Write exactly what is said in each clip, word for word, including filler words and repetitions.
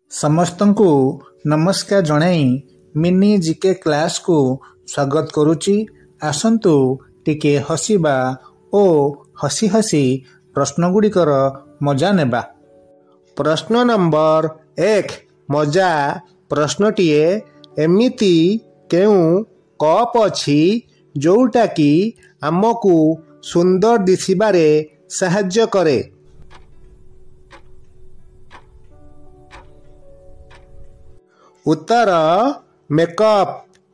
ସମସ୍ତଙ୍କୁ ନମସ୍କାର ଜଣାଇ ମିନି ଜିକେ କ୍ଲାସକୁ ସ୍ୱାଗତ କରୁଛି। ଆସନ୍ତୁ ଟିକେ ହସିବା ଓ ହସି ହସି ପ୍ରଶ୍ନଗୁଡ଼ିକର ମଜା ନେବା। ପ୍ରଶ୍ନ ନମ୍ବର ଏକ ମଜା ପ୍ରଶ୍ନଟିଏ, ଏମିତି କେଉଁ କପ୍ ଅଛି ଯେଉଁଟାକି ଆମକୁ ସୁନ୍ଦର ଦିଶିବାରେ ସାହାଯ୍ୟ କରେ? ଉତ୍ତର ମେକଅପ୍।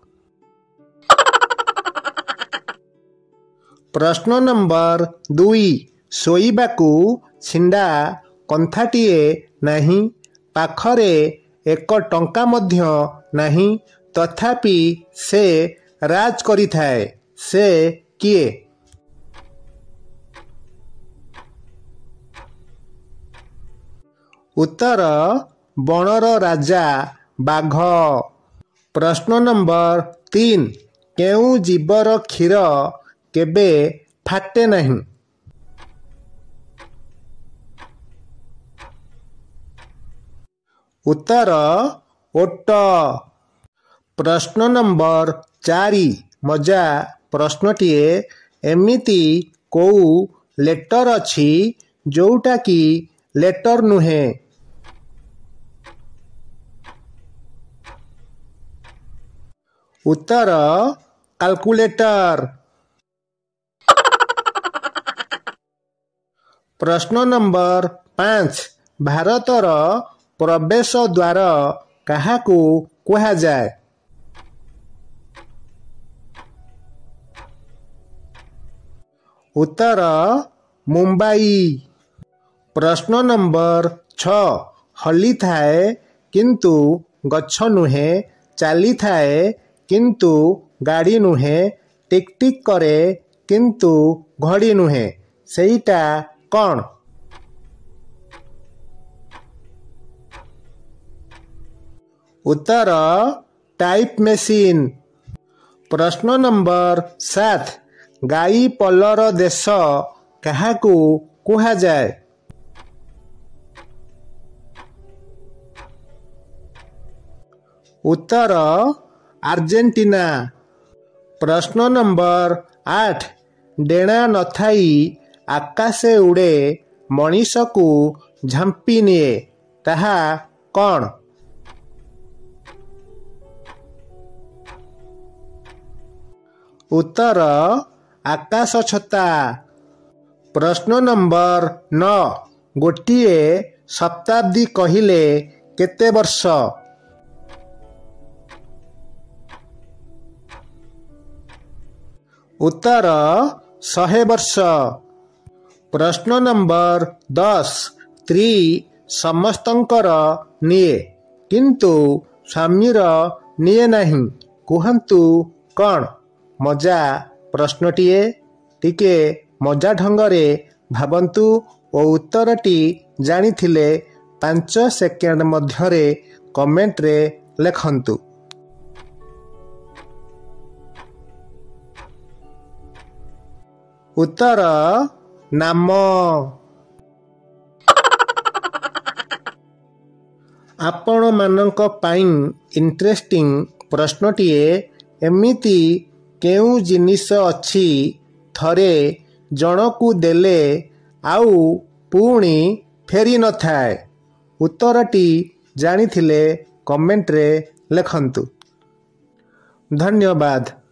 ପ୍ରଶ୍ନ ନମ୍ବର ଦୁଇ, ଶୋଇବାକୁ ଛିଣ୍ଡା କନ୍ଥାଟିଏ ନାହିଁ, ପାଖରେ ଏକ ଟଙ୍କା ମଧ୍ୟ ନାହିଁ, ତଥାପି ସେ ରାଜ କରିଥାଏ, ସେ କିଏ? ଉତ୍ତର ବଣର ରାଜା ବାଘ। ପ୍ରଶ୍ନ ନମ୍ବର ତିନି, କେଉଁ ଜୀବର କ୍ଷୀର କେବେ ଫାଟେ ନାହିଁ? ଉତ୍ତର ଓଟ। ପ୍ରଶ୍ନ ନମ୍ବର ଚାରି ମଜା ପ୍ରଶ୍ନଟିଏ, ଏମିତି କେଉଁ ଲେଟର ଅଛି ଯେଉଁଟାକି ଲେଟର ନୁହେଁ? ଉତ୍ତର କାଲକୁଲେଟର। ପ୍ରଶ୍ନ ନମ୍ବର ପାଞ୍ଚ, ଭାରତର ପ୍ରବେଶ ଦ୍ୱାର କାହାକୁ କୁହାଯାଏ? ଉତ୍ତର ମୁମ୍ବାଇ। ପ୍ରଶ୍ନ ନମ୍ବର ଛଅ, ହଲିଥାଏ କିନ୍ତୁ ଗଛ ନୁହେଁ, ଚାଲିଥାଏ କିନ୍ତୁ ଗାଡ଼ି ନୁହେଁ, ଟିକ୍ ଟିକ୍ କରେ କିନ୍ତୁ ଘଡ଼ି ନୁହେଁ, ସେଇଟା କ'ଣ? ଉତ୍ତର ଟାଇପ୍ ମେସିନ୍। ପ୍ରଶ୍ନ ନମ୍ବର ସାତ, ଗାଈ ପଲର ଦେଶ କାହାକୁ କୁହାଯାଏ? ଉତ୍ତର ଆର୍ଜେଣ୍ଟିନା। ପ୍ରଶ୍ନ ନମ୍ବର ଆଠ, ଡେଣା ନଥାଇ ଆକାଶେ ଉଡ଼େ, ମଣିଷକୁ ଝାମ୍ପି ନିଏ, ତାହା କ'ଣ? ଉତ୍ତର ଆକାଶଛତା। ପ୍ରଶ୍ନ ନମ୍ବର ନଅ, ଗୋଟିଏ ଶତାବ୍ଦୀ କହିଲେ କେତେ ବର୍ଷ? ଉତ୍ତର ଶହେ ବର୍ଷ। ପ୍ରଶ୍ନ ନମ୍ବର ଦଶ, ସ୍ତ୍ରୀ ସମସ୍ତଙ୍କର ନିଏ କିନ୍ତୁ ସ୍ୱାମୀର ନିଏ ନାହିଁ, କୁହନ୍ତୁ କ'ଣ? ମଜା ପ୍ରଶ୍ନଟିଏ, ଟିକେ ମଜା ଢଙ୍ଗରେ ଭାବନ୍ତୁ ଓ ଉତ୍ତରଟି ଜାଣିଥିଲେ ପାଞ୍ଚ ସେକେଣ୍ଡ ମଧ୍ୟରେ କମେଣ୍ଟରେ ଲେଖନ୍ତୁ। ଉତ୍ତର ନାମ। ଆପଣମାନଙ୍କ ପାଇଁ ଇଣ୍ଟରେଷ୍ଟିଂ ପ୍ରଶ୍ନଟିଏ, ଏମିତି କେଉଁ ଜିନିଷ ଅଛି ଥରେ ଜଣକୁ ଦେଲେ ଆଉ ପୁଣି ଫେରି ନଥାଏ? ଉତ୍ତରଟି ଜାଣିଥିଲେ କମେଣ୍ଟରେ ଲେଖନ୍ତୁ। ଧନ୍ୟବାଦ।